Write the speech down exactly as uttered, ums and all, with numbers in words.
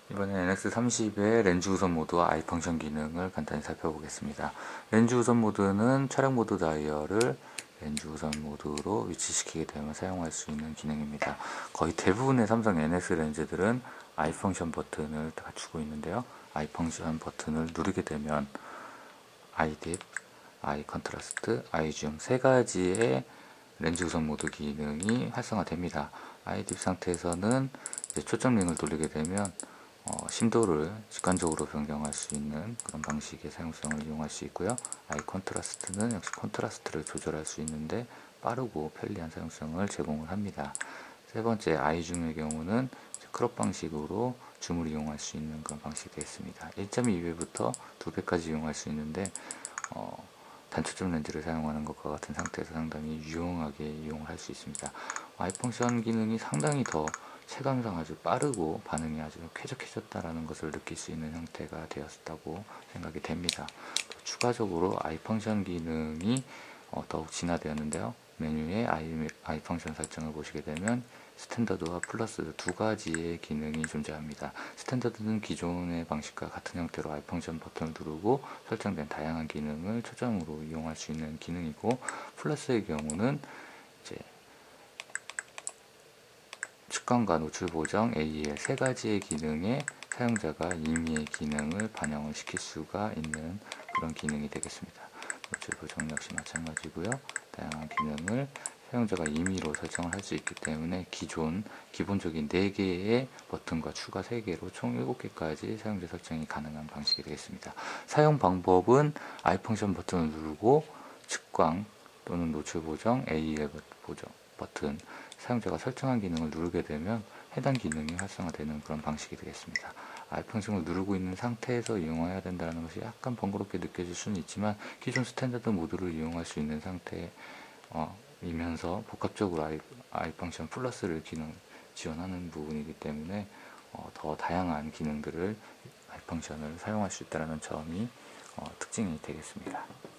이번에 엔엑스 삼십의 렌즈 우선 모드와 아이 펑션 기능을 간단히 살펴보겠습니다. 렌즈 우선 모드는 촬영 모드 다이얼을 렌즈 우선 모드로 위치시키게 되면 사용할 수 있는 기능입니다. 거의 대부분의 삼성 엔엑스 렌즈들은 아이 펑션 버튼을 갖추고 있는데요. 아이 펑션 버튼을 누르게 되면 아이 딥, 아이 컨트라스트, 아이 줌 세 가지의 렌즈 우선 모드 기능이 활성화됩니다. 아이 딥 상태에서는 이제 초점링을 돌리게 되면 어, 심도를 직관적으로 변경할 수 있는 그런 방식의 사용성을 이용할 수 있고요. 아이 컨트라스트는 역시 컨트라스트를 조절할 수 있는데 빠르고 편리한 사용성을 제공을 합니다. 세 번째 아이 줌의 경우는 크롭 방식으로 줌을 이용할 수 있는 그런 방식이 되겠습니다. 일 점 이 배부터 두 배까지 이용할 수 있는데 어, 단초점 렌즈를 사용하는 것과 같은 상태에서 상당히 유용하게 이용을 할 수 있습니다. 아이 펑션 기능이 상당히 더 체감상 아주 빠르고 반응이 아주 쾌적해졌다라는 것을 느낄 수 있는 형태가 되었다고 생각이 됩니다. 추가적으로 아이 펑션 기능이 어, 더욱 진화되었는데요. 메뉴에 아이, 아이 펑션 설정을 보시게 되면 스탠더드와 플러스 두 가지의 기능이 존재합니다. 스탠더드는 기존의 방식과 같은 형태로 아이 펑션 버튼을 누르고 설정된 다양한 기능을 초점으로 이용할 수 있는 기능이고, 플러스의 경우는 이제 측광과 노출 보정, 에이이엘 세 가지의 기능에 사용자가 임의의 기능을 반영을 시킬 수가 있는 그런 기능이 되겠습니다. 노출 보정 역시 마찬가지고요. 다양한 기능을 사용자가 임의로 설정을 할 수 있기 때문에 기존 기본적인 네 개의 버튼과 추가 세 개로 총 일곱 개까지 사용자 설정이 가능한 방식이 되겠습니다. 사용 방법은 아이 펑션 버튼을 누르고 측광 또는 노출 보정, 에이이엘 보정 버튼, 사용자가 설정한 기능을 누르게 되면 해당 기능이 활성화되는 그런 방식이 되겠습니다. 아이 펑션을 누르고 있는 상태에서 이용해야 된다는 것이 약간 번거롭게 느껴질 수는 있지만 기존 스탠다드 모드를 이용할 수 있는 상태이면서 복합적으로 아이, 아이 펑션 플러스를 기능 지원하는 부분이기 때문에 어, 더 다양한 기능들을 아이 펑션을 사용할 수 있다는 점이 어, 특징이 되겠습니다.